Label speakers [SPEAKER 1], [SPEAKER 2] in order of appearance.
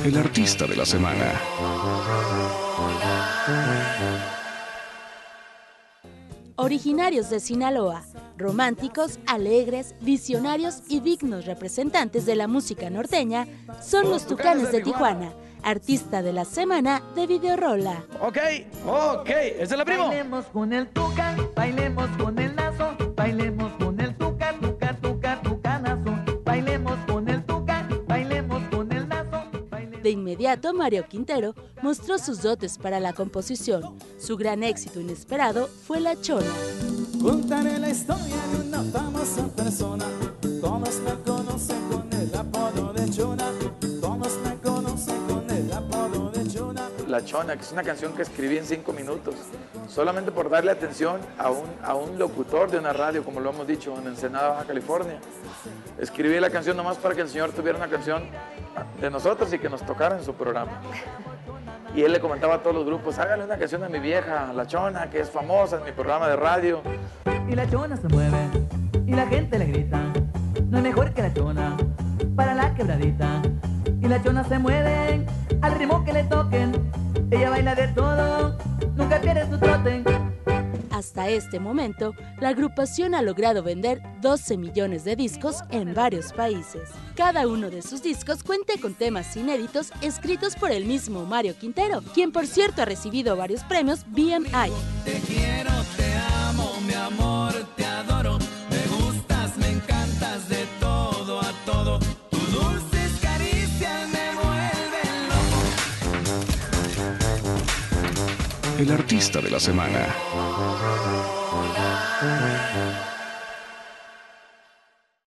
[SPEAKER 1] El artista de la semana.
[SPEAKER 2] Originarios de Sinaloa, románticos, alegres, visionarios y dignos representantes de la música norteña, son los Tucanes de Tijuana, artista de la semana de Videorola.
[SPEAKER 3] Ok, esa es la primo.
[SPEAKER 4] Bailemos con el tucán, bailemos con el lazo, bailemos con el tucán, tucanazo, bailemos con el tucán, bailemos con el lazo.
[SPEAKER 2] De inmediato, Mario Quintero mostró sus dotes para la composición. Su gran éxito inesperado fue La Chona.
[SPEAKER 5] Contaré la historia de una famosa persona. Todos me conocen con el apodo de Chona. Todos me conocen con el apodo de Chona.
[SPEAKER 3] La Chona, que es una canción que escribí en 5 minutos, solamente por darle atención a un locutor de una radio, como lo hemos dicho, en Ensenada, Baja California. Escribí la canción nomás para que el señor tuviera una canción de nosotros y que nos tocara en su programa. Y él le comentaba a todos los grupos, hágale una canción a mi vieja, La Chona, que es famosa en mi programa de radio.
[SPEAKER 4] Y la Chona se mueve, y la gente le grita, no es mejor que la Chona, para la quebradita. Y la Chona se mueve, al ritmo que le toquen, ella baila de todo, nunca pierde su trote.
[SPEAKER 2] Hasta este momento, la agrupación ha logrado vender 12 millones de discos en varios países. Cada uno de sus discos cuenta con temas inéditos escritos por el mismo Mario Quintero, quien por cierto ha recibido varios premios BMI.
[SPEAKER 6] Te quiero, te amo, mi amor, te adoro, me gustas, me encantas de todo a todo, tus dulces caricias me vuelven loco.
[SPEAKER 1] El artista de la semana.